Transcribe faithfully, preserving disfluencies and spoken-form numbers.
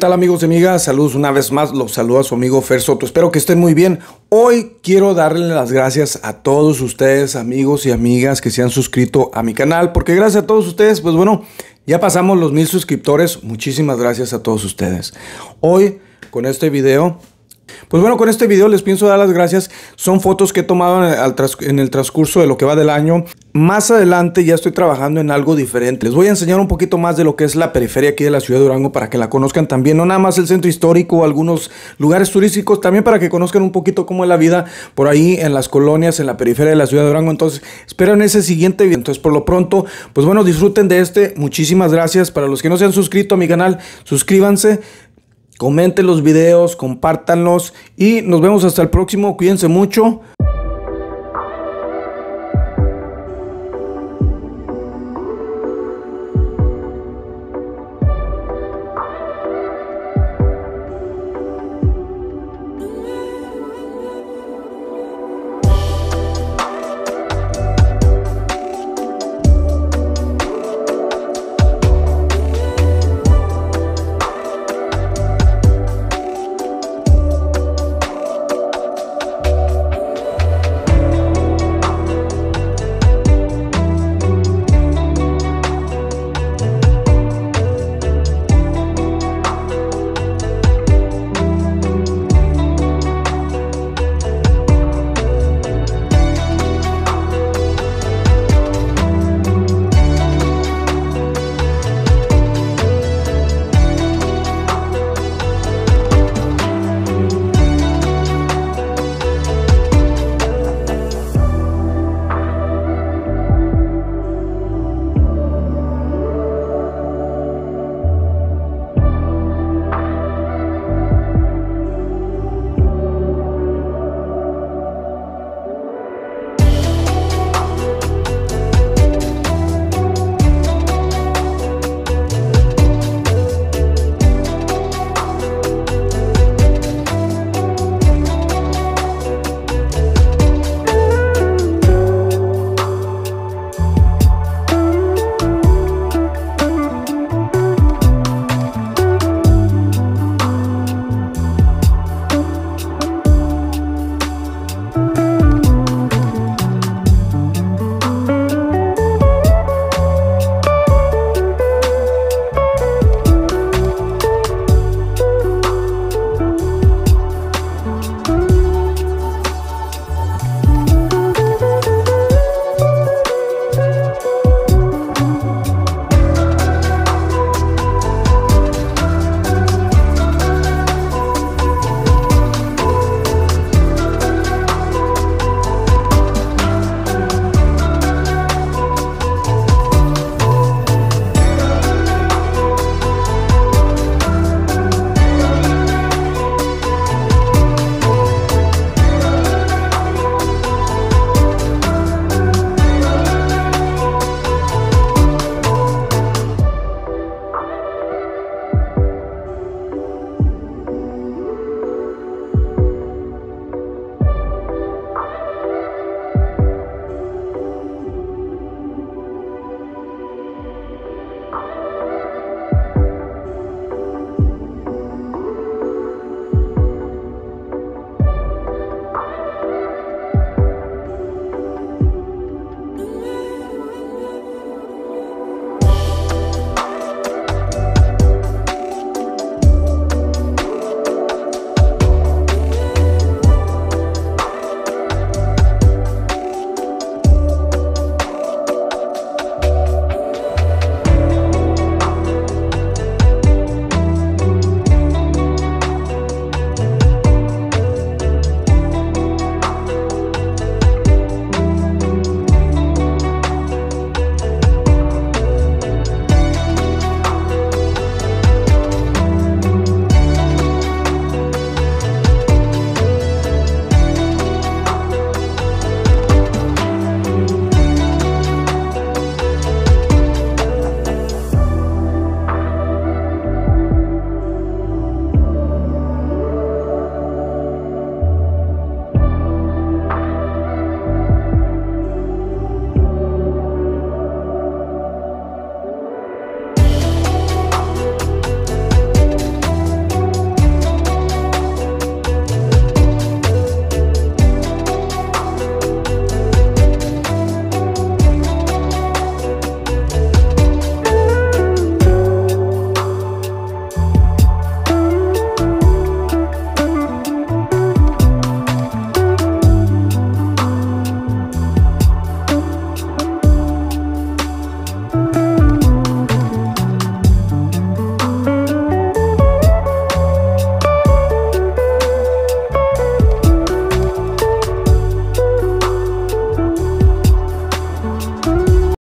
tal, amigos y amigas? Saludos una vez más, los saluda su amigo Fer Soto. Espero que estén muy bien. Hoy quiero darle las gracias a todos ustedes, amigos y amigas que se han suscrito a mi canal, porque gracias a todos ustedes, pues bueno, ya pasamos los mil suscriptores. Muchísimas gracias a todos ustedes. Hoy, con este video... Pues bueno, con este video les pienso dar las gracias. Son fotos que he tomado en el, en el transcurso de lo que va del año. Más adelante ya estoy trabajando en algo diferente. Les voy a enseñar un poquito más de lo que es la periferia aquí de la ciudad de Durango para que la conozcan también. No nada más el centro histórico, algunos lugares turísticos, también para que conozcan un poquito cómo es la vida por ahí en las colonias, en la periferia de la ciudad de Durango. Entonces, espero en ese siguiente video. Entonces, por lo pronto, pues bueno, disfruten de este. Muchísimas gracias. Para los que no se han suscrito a mi canal, suscríbanse. Comenten los videos, compártanlos y nos vemos hasta el próximo. Cuídense mucho.